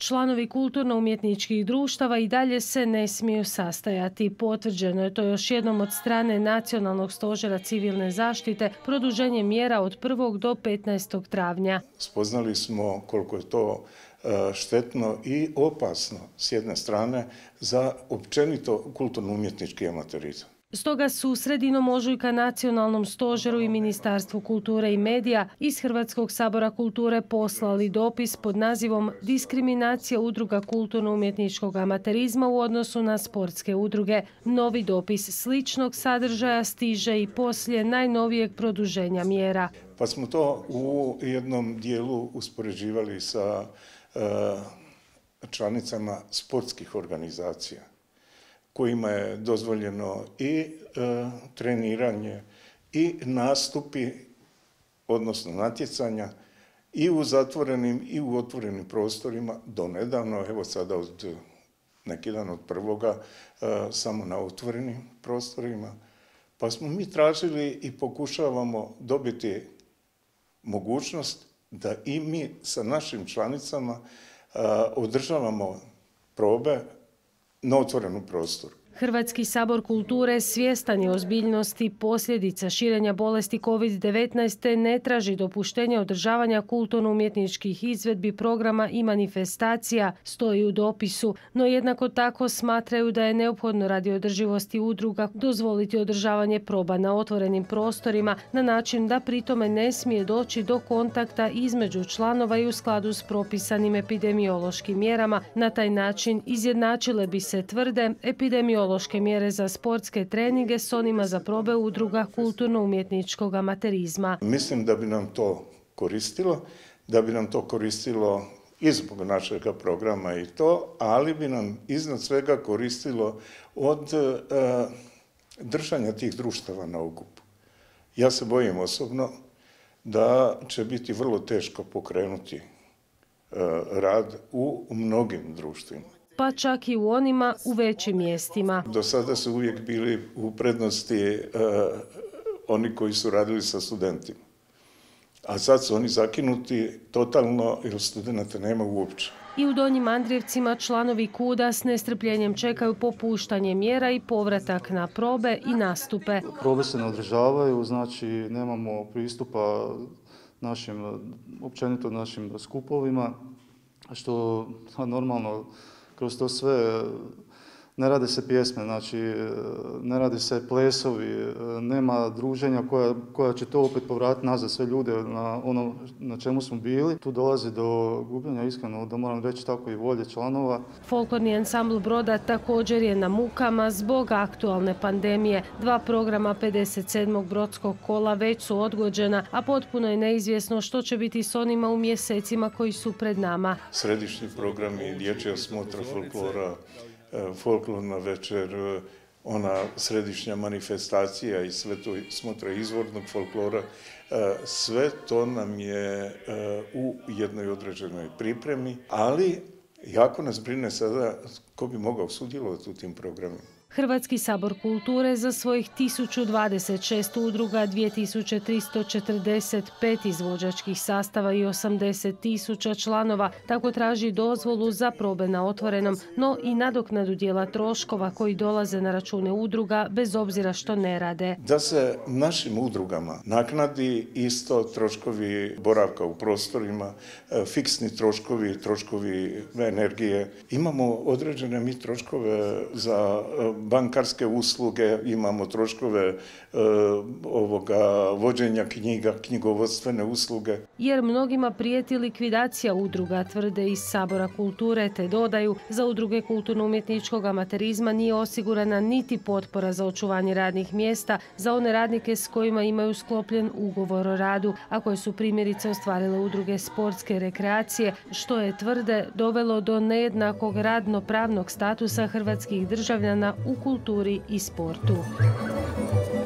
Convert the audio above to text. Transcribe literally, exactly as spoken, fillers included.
Članovi kulturno-umjetničkih društava i dalje se ne smiju sastajati. Potvrđeno je to još jednom od strane Nacionalnog stožera civilne zaštite produženje mjera od prvog do petnaestog travnja. Spoznali smo koliko je to štetno i opasno s jedne strane za općenito kulturno-umjetnički amaterizam. Stoga su sredinom ožujka Nacionalnom stožeru i Ministarstvu kulture i medija iz Hrvatskog sabora kulture poslali dopis pod nazivom Diskriminacija udruga kulturno-umjetničkog amaterizma u odnosu na sportske udruge. Novi dopis sličnog sadržaja stiže i poslije najnovijeg produženja mjera. Pa smo to u jednom dijelu uspoređivali sa e, članicama sportskih organizacija, kojima je dozvoljeno i e, treniranje i nastupi, odnosno natjecanja, i u zatvorenim i u otvorenim prostorima do nedavno, evo sada od neki dan od prvoga, e, samo na otvorenim prostorima. Pa smo mi tražili i pokušavamo dobiti mogućnost da i mi sa našim članicama e, održavamo probe na otvorenom prostoru. Hrvatski sabor kulture svjestan je ozbiljnosti posljedica širenja bolesti kovid devetnaest te ne traži dopuštenje održavanja kulturno-umjetničkih izvedbi, programa i manifestacija, stoji u dopisu, no jednako tako smatraju da je neophodno radi održivosti udruga dozvoliti održavanje proba na otvorenim prostorima na način da pritome ne smije doći do kontakta između članova i u skladu s propisanim epidemiološkim mjerama. Na taj način izjednačile bi se tvrde epidemiološke mjere za sportske treninge s onima za probe udruga kulturno-umjetničkog amaterizma. Mislim da bi nam to koristilo, da bi nam to koristilo i zbog našeg programa i to, ali bi nam iznad svega koristilo od e, držanja tih društava na okupu. Ja se bojim osobno da će biti vrlo teško pokrenuti e, rad u mnogim društvima. Pa čak i u onima u većim mjestima. Do sada su uvijek bili u prednosti e, oni koji su radili sa studentima. A sad su oni zakinuti totalno jer studenata nema uopće. I u Donjim Andrijevcima članovi KUD-a s nestrpljenjem čekaju popuštanje mjera i povratak na probe i nastupe. Probe se ne održavaju, znači nemamo pristupa našim, općenito našim skupovima, što normalno kroz to sve ne rade se pjesme, znači ne rade se plesovi, nema druženja koja, koja će to opet povratiti nazad sve ljude na ono na čemu smo bili. Tu dolazi do gubljenja, iskreno da moram reći tako, i volje članova. Folklorni ansambl Broda također je na mukama zbog aktualne pandemije. Dva programa pedeset sedmog brodskog kola već su odgođena, a potpuno je neizvjesno što će biti s onima u mjesecima koji su pred nama. Središnji programi, dječja smotra folklora, folklorna večer, ona središnja manifestacija i sve to smotra izvornog folklora, sve to nam je u jednoj određenoj pripremi, ali jako nas brine sada ko bi mogao sudjelovati u tim programima. Hrvatski sabor kulture za svojih tisuću dvadeset šest udruga, dvije tisuće tristo četrdeset pet izvođačkih sastava i osamdeset tisuća članova tako traži dozvolu za probe na otvorenom, no i nadoknadu dijela troškova koji dolaze na račune udruga bez obzira što ne rade. Da se našim udrugama naknadi isto troškovi boravka u prostorima, fiksni troškovi, troškovi energije. Imamo određene mi troškove za bankarske usluge, imamo troškove e, ovoga vođenja knjiga, knjigovodstvene usluge. Jer mnogima prijeti likvidacija udruga, tvrde iz Sabora kulture, te dodaju za udruge kulturno-umjetničkog amaterizma nije osigurana niti potpora za očuvanje radnih mjesta za one radnike s kojima imaju sklopljen ugovor o radu, a koje su primjerice ostvarile udruge sportske rekreacije, što je, tvrde, dovelo do nejednakog radno-pravnog statusa hrvatskih državljana u kulturi i sportu.